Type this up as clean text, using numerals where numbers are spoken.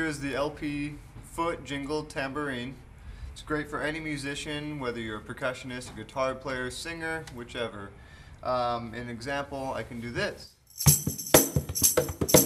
is the LP foot jingle tambourine. It's great for any musician, whether you're a percussionist, a guitar player, singer, whichever. An example, I can do this.